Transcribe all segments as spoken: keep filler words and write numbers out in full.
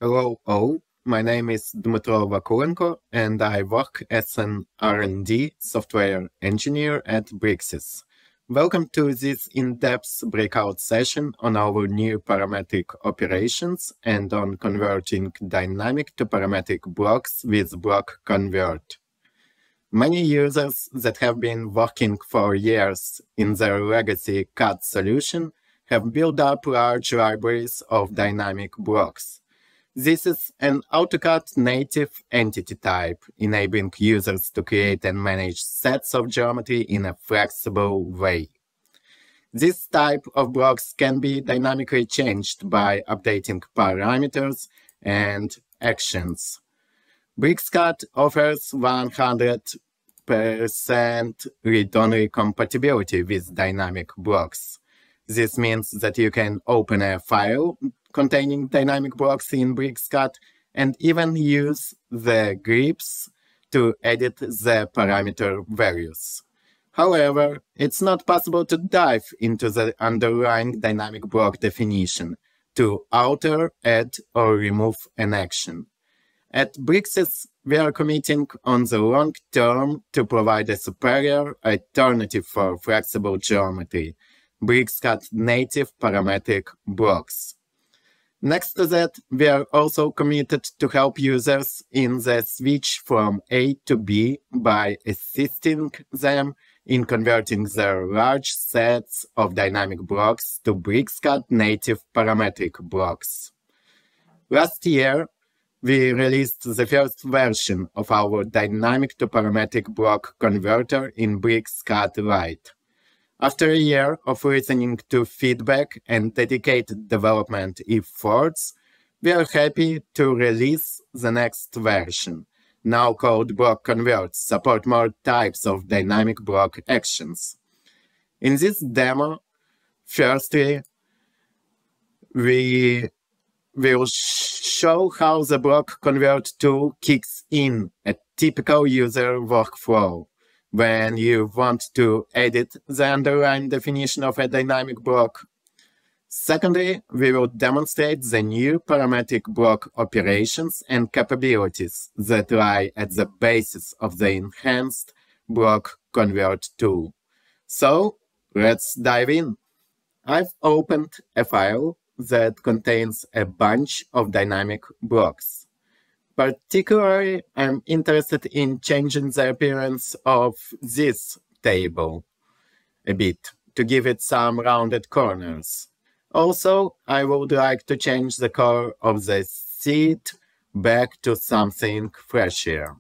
Hello all, my name is Dmytro Vakulenko and I work as an R and D software engineer at Bricsys. Welcome to this in-depth breakout session on our new parametric operations and on converting dynamic to parametric blocks with BLOCKCONVERT. Many users that have been working for years in their legacy C A D solution have built up large libraries of dynamic blocks. This is an AutoCAD native entity type, enabling users to create and manage sets of geometry in a flexible way. This type of blocks can be dynamically changed by updating parameters and actions. BricsCAD offers one hundred percent read-only compatibility with dynamic blocks. This means that you can open a file containing dynamic blocks in BricsCAD and even use the grips to edit the parameter values. However, it's not possible to dive into the underlying dynamic block definition to alter, add, or remove an action. At Bricsys, we are committing on the long term to provide a superior alternative for flexible geometry, BricsCAD native parametric blocks. Next to that, we are also committed to help users in the switch from A to B by assisting them in converting their large sets of dynamic blocks to BricsCAD native parametric blocks. Last year, we released the first version of our dynamic to parametric block converter in BricsCAD Lite. After a year of listening to feedback and dedicated development efforts, we are happy to release the next version, now called BLOCKCONVERT, support more types of dynamic block actions. In this demo, firstly, we will show how the BLOCKCONVERT tool kicks in a typical user workflow when you want to edit the underlying definition of a dynamic block. Secondly, we will demonstrate the new parametric block operations and capabilities that lie at the basis of the enhanced BLOCKCONVERT tool. So, let's dive in. I've opened a file that contains a bunch of dynamic blocks. Particularly, I'm interested in changing the appearance of this table a bit to give it some rounded corners. Also, I would like to change the color of the seat back to something fresher.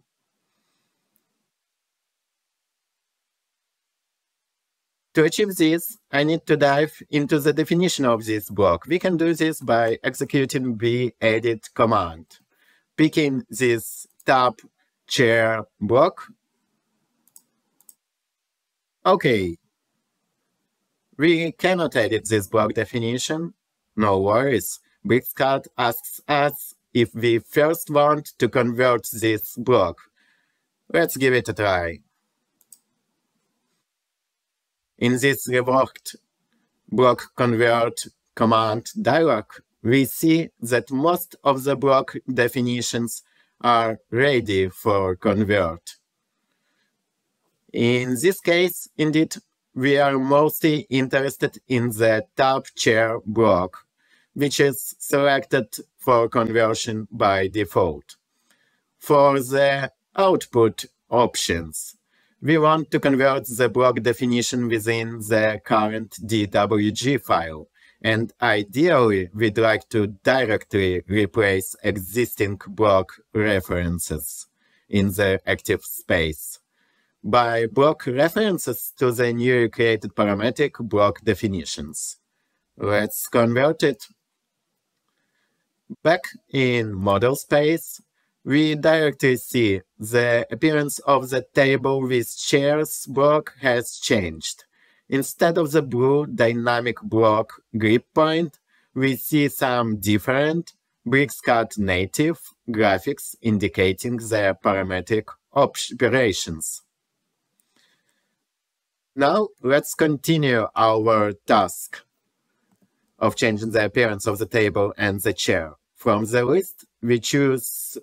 To achieve this, I need to dive into the definition of this block. We can do this by executing the edit command. Picking this top chair block. Okay, we cannot edit this block definition. No worries. BricsCAD asks us if we first want to convert this block. Let's give it a try. In this reworked BLOCKCONVERT command dialog, we see that most of the block definitions are ready for convert. In this case, indeed, we are mostly interested in the top chair block, which is selected for conversion by default. For the output options, we want to convert the block definition within the current D W G file. And ideally, we'd like to directly replace existing block references in the active space by block references to the newly created parametric block definitions. Let's convert it. Back in model space, we directly see the appearance of the table with chairs block has changed. Instead of the blue dynamic block grip point, we see some different BricsCAD native graphics indicating the parametric operations. Now, let's continue our task of changing the appearance of the table and the chair. From the list we choose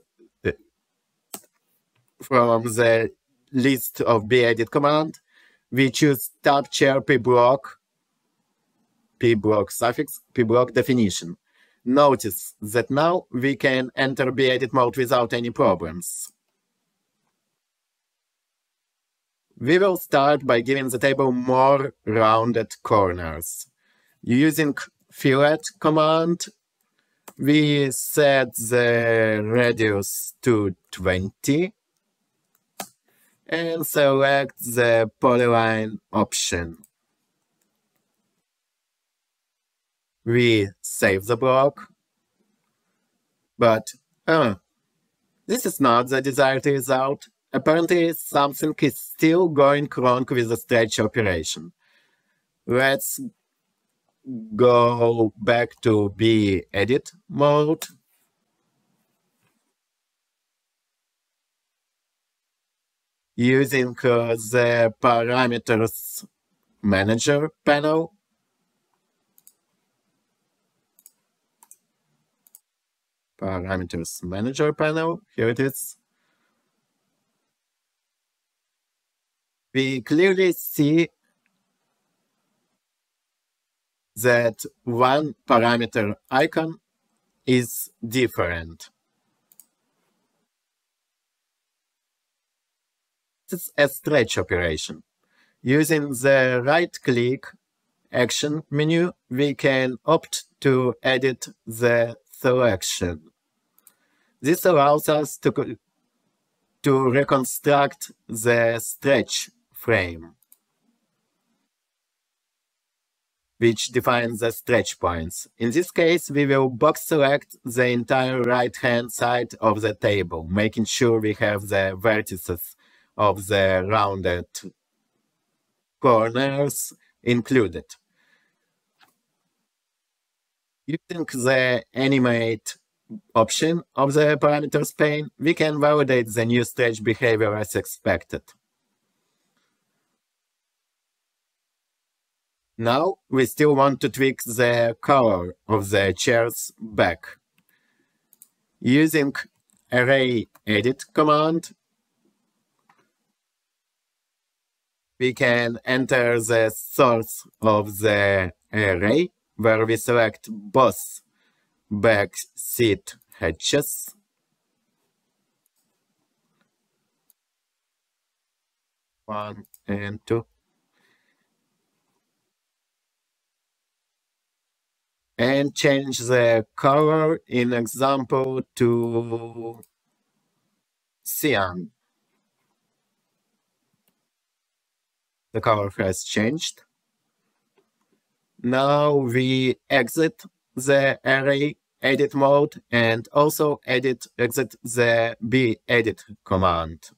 from the list of bedit command, we choose tab chair pblock, pblock suffix, pblock definition. Notice that now we can enter bedit mode without any problems. We will start by giving the table more rounded corners. Using fillet command, we set the radius to twenty and select the polyline option. We save the block, but uh, this is not the desired result. Apparently, something is still going wrong with the stretch operation. Let's go back to bedit mode. Using uh, the parameters manager panel. Parameters manager panel, here it is. We clearly see that one parameter icon is different. It's a stretch operation. Using the right-click action menu, we can opt to edit the selection. This allows us to, to reconstruct the stretch frame, which defines the stretch points. In this case, we will box select the entire right-hand side of the table, making sure we have the vertices of the rounded corners included. Using the animate option of the parameters pane, we can validate the new stretch behavior as expected. Now, we still want to tweak the color of the chair's back. Using array edit command, we can enter the source of the array, where we select both back seat hatches, one and two, and change the color, in example, to cyan. The color has changed. Now we exit the array edit mode and also edit exit the bedit command.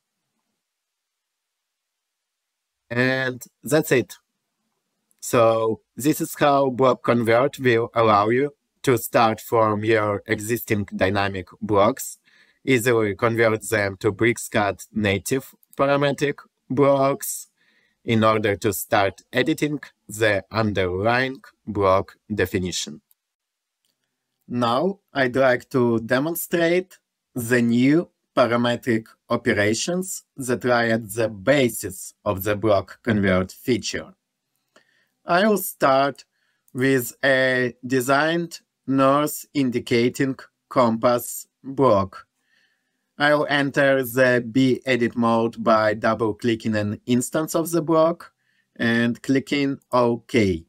And that's it. So this is how BLOCKCONVERT will allow you to start from your existing dynamic blocks, easily convert them to BricsCAD native parametric blocks in order to start editing the underlying block definition. Now I'd like to demonstrate the new parametric operations that lie at the basis of the BLOCKCONVERT feature. I'll start with a designed north indicating compass block. I'll enter the bedit mode by double-clicking an instance of the block and clicking OK.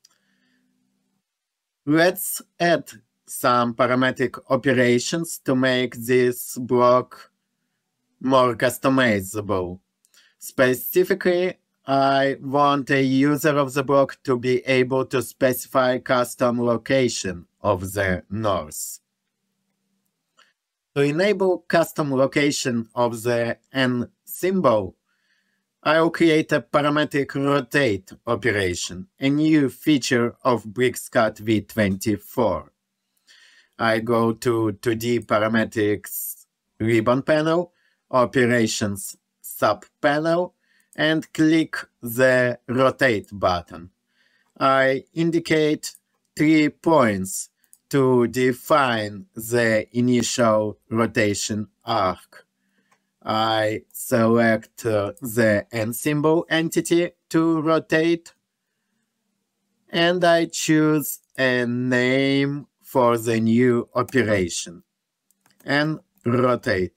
Let's add some parametric operations to make this block more customizable. Specifically, I want a user of the block to be able to specify custom location of the north. To enable custom location of the N symbol, I'll create a parametric rotate operation, a new feature of BricsCAD V twenty-four. I go to two D Parametrics ribbon panel, Operations sub-panel, and click the Rotate button. I indicate three points to define the initial rotation arc, I select uh, the N symbol entity to rotate, and I choose a name for the new operation, and rotate.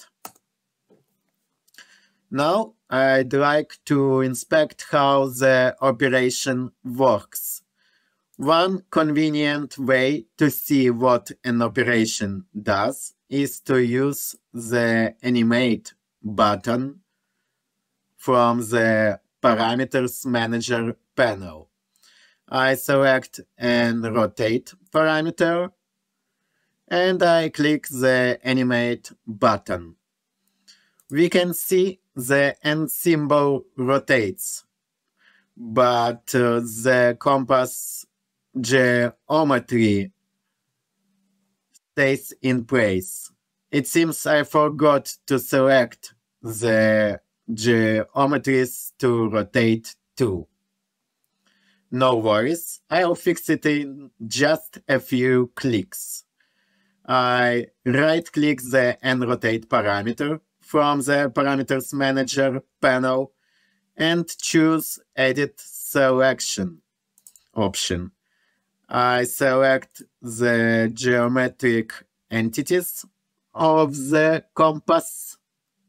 Now I'd like to inspect how the operation works. One convenient way to see what an operation does is to use the Animate button from the Parameters Manager panel. I select and rotate parameter, and I click the Animate button. We can see the N symbol rotates, but uh, the compass geometry stays in place. It seems I forgot to select the geometries to rotate too. No worries, I'll fix it in just a few clicks. I right-click the N rotate parameter from the Parameters Manager panel and choose Edit Selection option. I select the geometric entities of the compass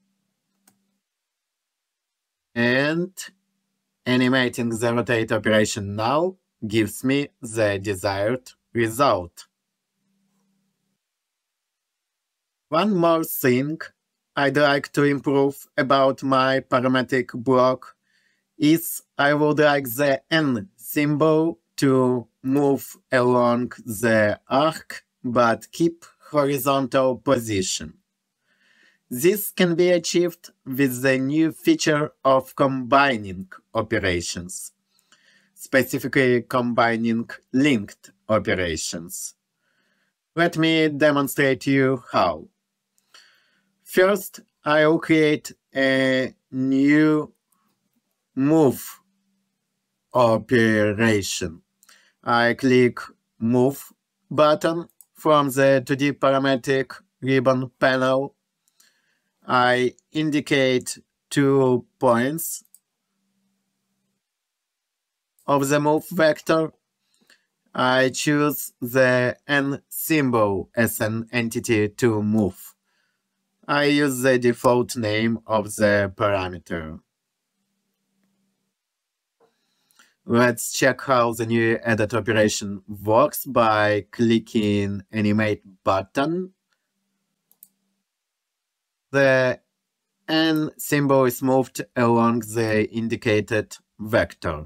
and animating the rotate operation now gives me the desired result. One more thing I'd like to improve about my parametric block is I would like the N symbol to move along the arc but keep horizontal position. This can be achieved with the new feature of combining operations, specifically combining linked operations. Let me demonstrate you how. First, I'll create a new move operation. I click Move button from the two D parametric ribbon panel. I indicate two points of the move vector. I choose the N symbol as an entity to move. I use the default name of the parameter. Let's check how the new edit operation works by clicking Animate button. The N symbol is moved along the indicated vector.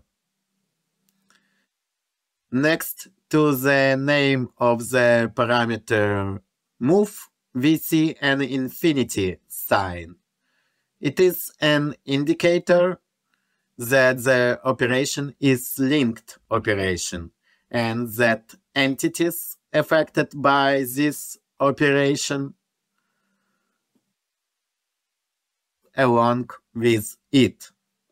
Next to the name of the parameter move, we see an infinity sign. It is an indicator that the operation is linked operation and that entities affected by this operation along with it.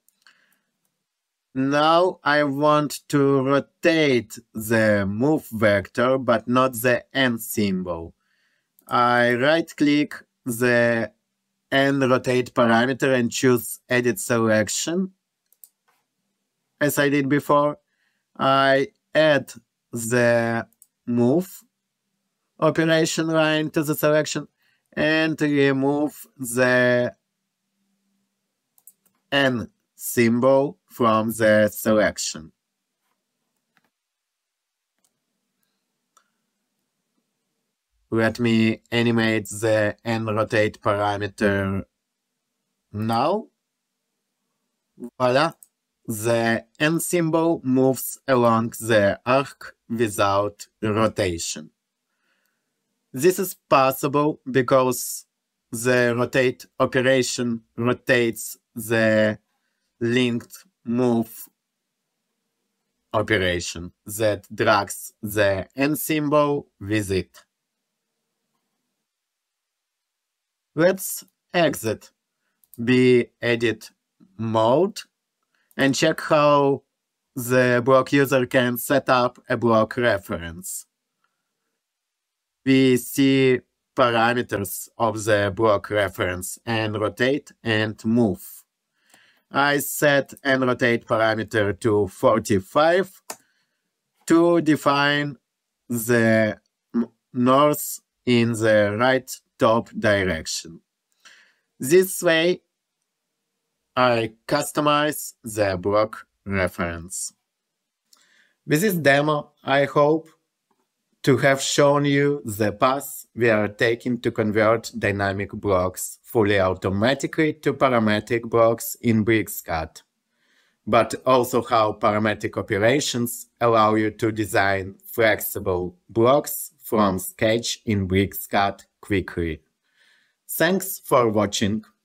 Now I want to rotate the move vector but not the N symbol. I right-click the N rotate parameter and choose Edit Selection. As I did before, I add the move operation line to the selection and remove the N symbol from the selection. Let me animate the N rotate parameter now. Voila! The N symbol moves along the arc without rotation. This is possible because the rotate operation rotates the linked move operation that drags the N symbol with it. Let's exit BEdit mode and check how the block user can set up a block reference. we see parameters of the block reference and rotate and move. I set and rotate parameter to forty-five to define the north in the right top direction. This way, I customize the block reference. With this demo, I hope to have shown you the path we are taking to convert dynamic blocks fully automatically to parametric blocks in BricsCAD, but also how parametric operations allow you to design flexible blocks from scratch in BricsCAD quickly. Thanks for watching.